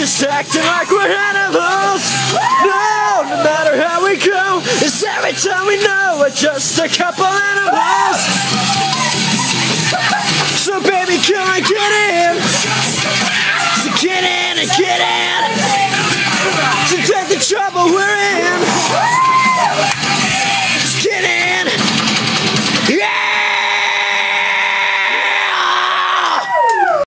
just acting like we're animals. No, no matter how we go, it's every time we know we're just a couple animals. So baby, come and get in. So get in and get in. So take the trouble we're in.